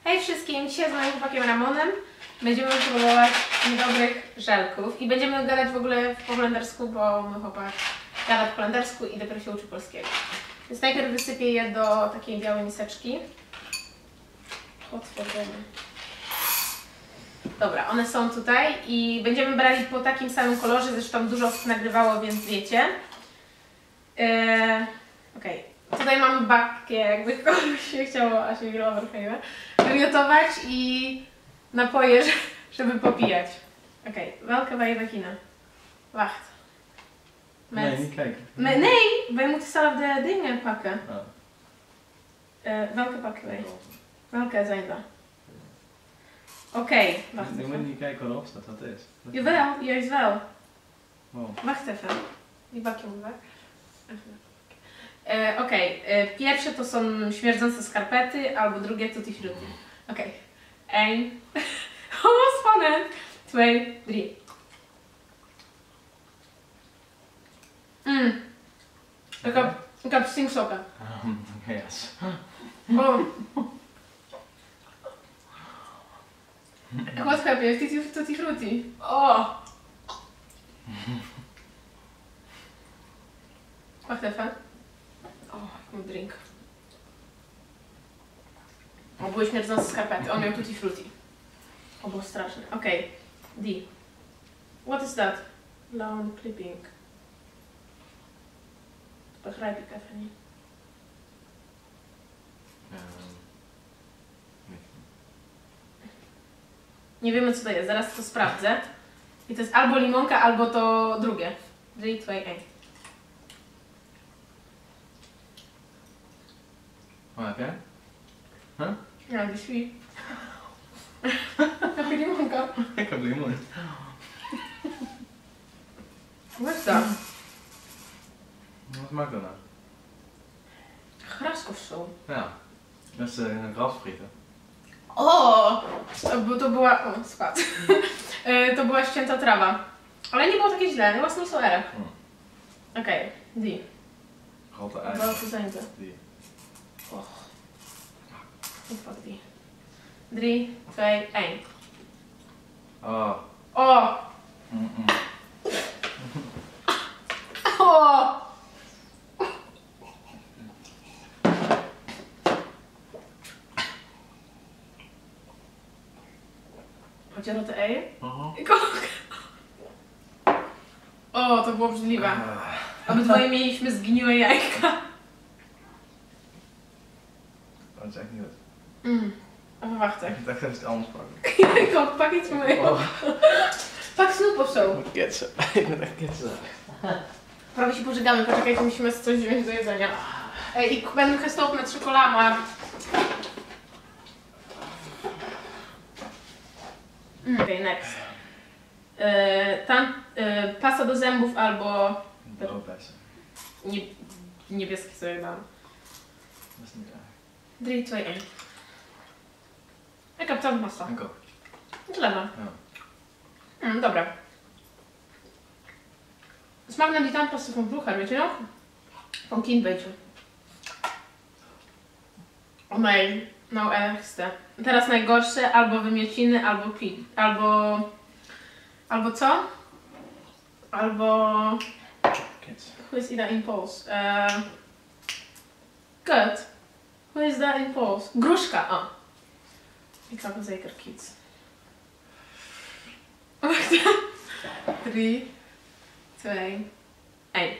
Hej wszystkim, dzisiaj z moim chłopakiem Ramonem będziemy próbować niedobrych żelków i będziemy gadać w ogóle po holendersku, bo mój chłopak gada po holendersku i dopiero się uczy polskiego. Więc najpierw wysypię je do takiej białej miseczki. Otworzymy. Dobra, one są tutaj i będziemy brali po takim samym kolorze, zresztą dużo osób nagrywało, więc wiecie. Okej. Tutaj mamy bakę, jakby komuś się chciało, a się grała wymiotować i napoje, żeby popijać. Okej, welke bij je beginnen? Wacht. Nee, niet kijken. Nee, wij moeten zelf de dingen pakken. Oh. Welke pakken wij? Welke zijn dat? Oké, wacht Je moet even. niet kijken waarop staat, wat het is. Jawel, juist wel. Wow. Wacht even. Die bakje moet weg. Okej, pierwsze to są śmierdzące skarpety, albo drugie tutti frutti. Okej. 1. O, spannend. 2, 3. Ik heb stinksokken. Yes. Oh. Wat heb je? Tutti frutti. Oh. Wacht even. O, ik moet drinken. O, były śmierdzące skarpety. On miał tutti frutti. O, było straszne. Okej. Die. What is that? Lawn clipping. Dat begrijp ik even niet. Nie wiemy co to jest, zaraz to sprawdzę. I to jest albo limonka, albo to drugie. 3, 2, 1. Wat heb jij? Huh? Ja, die sweet. Heb je limonka? Ik heb limoen. Wat is dat? Wat maakt dat nou? Gras of zo. Ja, dat is een grasfrieten. O! To była... O, spadł. To była ścięta trawa. Ale nie było takie źle, nie was nie są erg. Okej, die. Rotte ei. Welke zijn ze? Die. Och. Ik pak die. 3, 2, 1. Oh. O! O! Had je rotte eieren? Ik ook. O, to było obrzydliwe. Obydwoje mieliśmy zgniłe jajka. Dat is echt niet goed. Even wachten. Ik dacht even iets anders pakken. Ik ook, pak iets voor mij. Pak snoep of zo. Moet ketsen. Ik moet echt ketsen. Prawie się pożegamy, poczekajcie, musimy coś wziąć do jedzenia. Ik ben gestopt met chocola, maar... Okej, next. Pasta do zębów albo... Broodbessen. Niebieskie sobie dam. Dat is niet erg. 3, 2, 1. Ik heb tandpasta. Ik ook. Het is lekker. Ja. Dobra. Smak na die tandpasta van vroeger, weet je nog? Van kind, weet je. O nee, nou ergste. Teraz najgorsze, albo wymiociny, albo pit. Albo co? Albo... Kids. Hoe is dat in Pools? Kut. Hoe is dat in Pools? Gruszka. Oh. Ik zou wel zeker kids. Wacht. 3, 2, 1.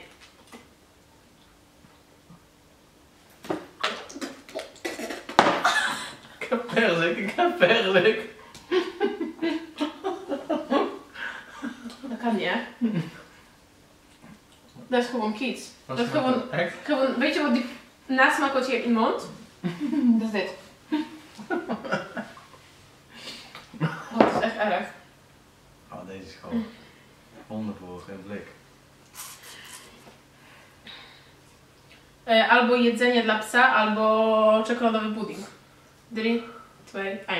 Ik heb perzik, ik heb perzik. Dat kan niet, hè? Dat is gewoon kids. Wat Dat is smaakt gewoon, dat? Echt? gewoon, weet je wat die nasmaak wat je hebt in je mond? Dat is dit. Oh, dat is echt erg. Oh, deze is gewoon hondenvoer in blik. Albo jedzenie dla psa, albo czekoladowy pudding. 3, 2, 1.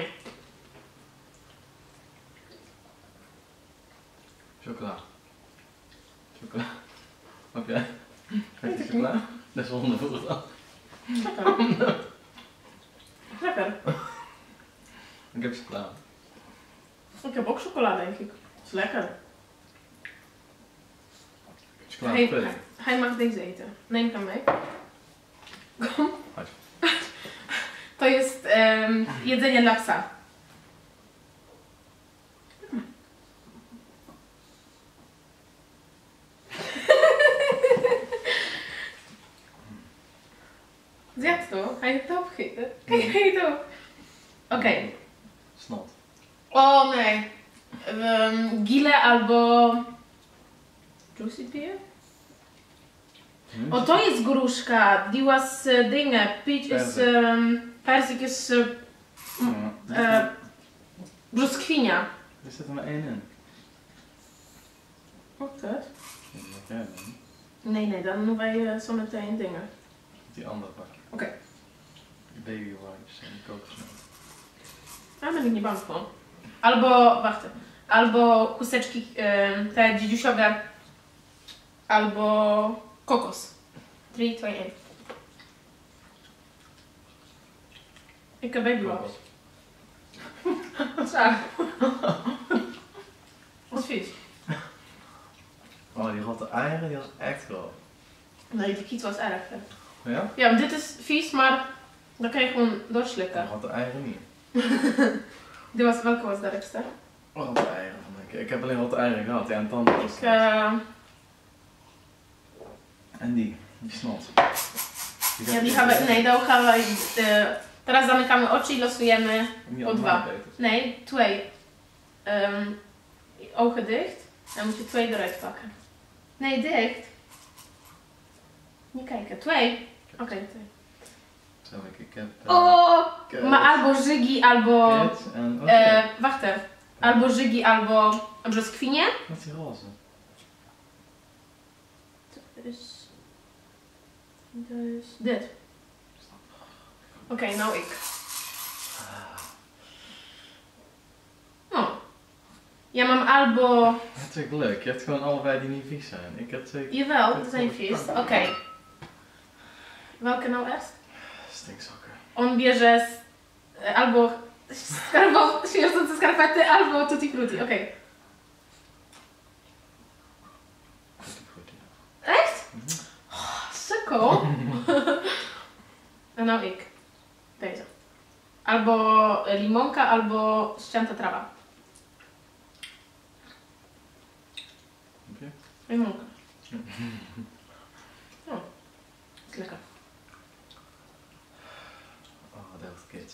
Chocola. Chocola. Heb jij? Heb je chocola? Dat is hondenvoer dan. Lekker. Lekker. Ik heb chocola. Ik heb ook chocola, denk ik. Is lekker. Chocolade. Hij mag deze eten. Neem hem mee. Kom. Chodź. To jest jedzenie dla psa. Zjadł to. Hij heeft het opgegeten. Kijk, hij heeft het op. Oké. Snot. O nee. Gile albo... Juicy pear? O, to jest gruszka. Die was dingen. Peach is... Perzik is... Brzoskwinia. Er zit er maar één in. Wat dat? Wat jij dan? Nee, dan doen wij zo meteen dingen. Die andere pakken. Oké. Die baby wipes en kokosmelk. Daar ben ik niet bang voor. Albo, wacht. Albo chusteczki te dzidziusiowe. Albo kokos. 3, 2, 1. Ik heb baby wipes. Zo. Wat is vies. Oh, die rotte eieren, die was echt groot. Nee, die kiet was erg. Hè. Ja? Ja, maar dit is vies, maar dan kan je gewoon Die doorslikken. rotte eieren niet. Welke was de ergste? Rotte eieren vond ik. Ik heb alleen rotte eieren gehad. Ja, en tanden was En die snot. Ja, die gaan we... Nee, dan gaan we... Teraz zamykamy oczy i losujemy po 2. Nee, 2. Ogen dicht. Dan moet je 2 eruit pakken. Nee, dicht. Niet kijken. 2. Oké, 2. Zo, ik heb... O! Maar albo żygi, albo... Kit en... Wacht even. Albo żygi, albo brzoskwinie. Wat is die roze? Dus dit. Oké, nou ik. Oh. Ja, mam albo... Je hebt twee geluk. Je hebt gewoon allebei die niet vies zijn. Ik heb twee... Jawel, dat zijn vies. Oké. Welke nou eerst? Stinkzakken. On bierze albo śmierdzące skarpety, albo tutti frutti. Oké. Echt? Oh, sukkel. En nou ik. Deze. Albo limonka, albo ścięta trawa. Okay. Limonka. Oh, is lekker. Oh, dat was kids.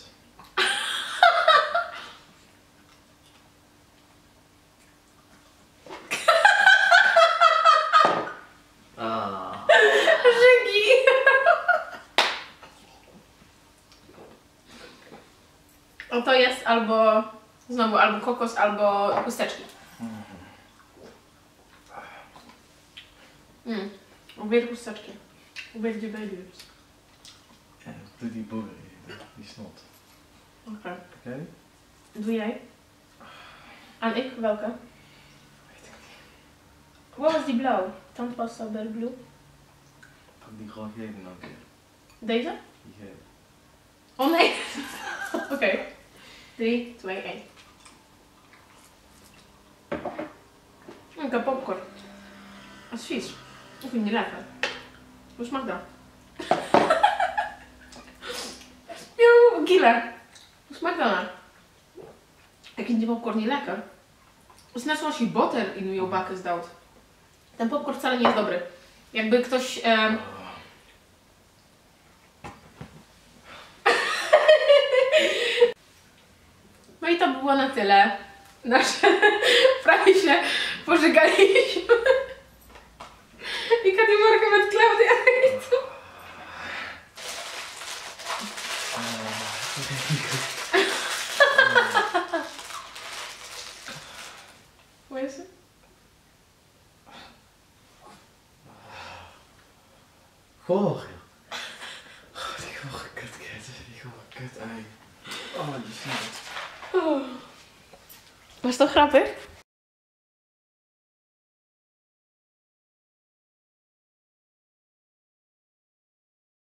Żygi! O, to jest albo znowu albo kokos, albo chusteczki. Uwielbiam chusteczki. Uwielbiam baby lips. Ja, doe die boer, die snot. Oké. Oké? Doe jij? En ik welke? Wat was die blauw? Tandpasta Bear Blue. Pak die gewoon gele nog een keer. Deze? Die gele. Oh nee! Oké. 3, 2, 1. Ik heb popcorn. Dat is vies. Ik vind het niet lekker. Hoe smaakt dat? Joe, killer. Hoe smaakt dat nou? Ik vind die popcorn niet lekker. Het is net zoals je boter in je bakken zdałt. Ten popcorn wcale nie jest dobry. Jakby ktoś... No i to było na tyle. Prawie się pożegaliśmy. Ik had die morgen met Claudia eten. Hoe is het? Goh, die gore kutketen, die gore kut ei. Oh, die snot. Was dat grappig?